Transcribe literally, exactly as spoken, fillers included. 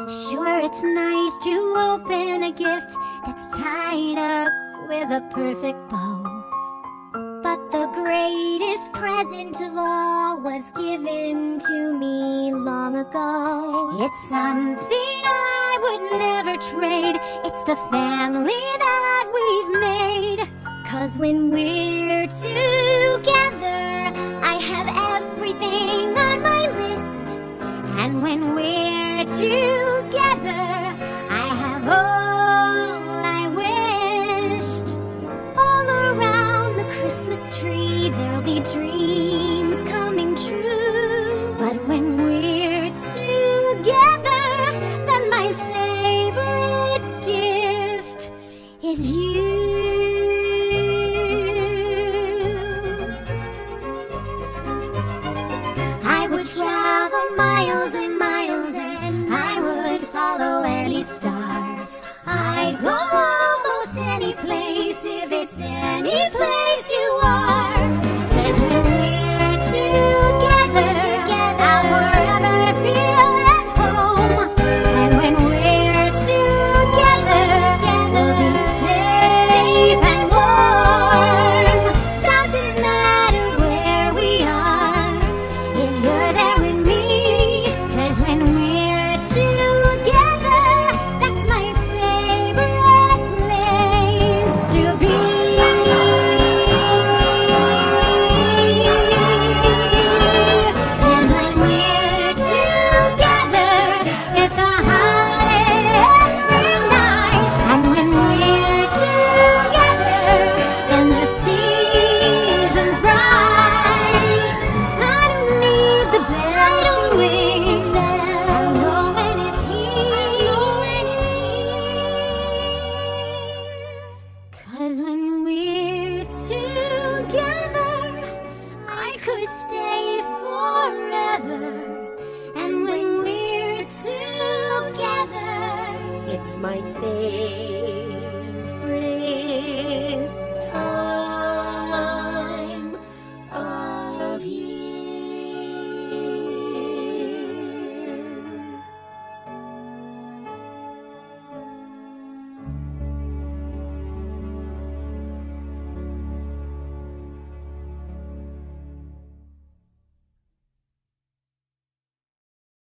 Sure, it's nice to open a gift that's tied up with a perfect bow, but the greatest present of all was given to me long ago. It's something I would never trade. It's the family that we've made. 'Cause when we're together, I have everything on my list. And when we're together, I have all I wished. All around the Christmas tree, there'll be dreams coming true. But when we're together, then my favorite gift is you. I would travel miles and miles, and I would follow any star. I'd go almost any place if it's any place you are. 'Cause when we're together, I'll forever feel at home. And when we're together, we'll be safe and warm. Doesn't matter where we are, if you're there with me. 'Cause when we're together, that's my favorite place to be. 'Cause when we're together, it's a holiday every night. And when we're together, then the season's bright. I don't need the bells to ring there. I know when it's here. 'Cause when we're together, I could stay forever. And when we're together, It's my favorite time.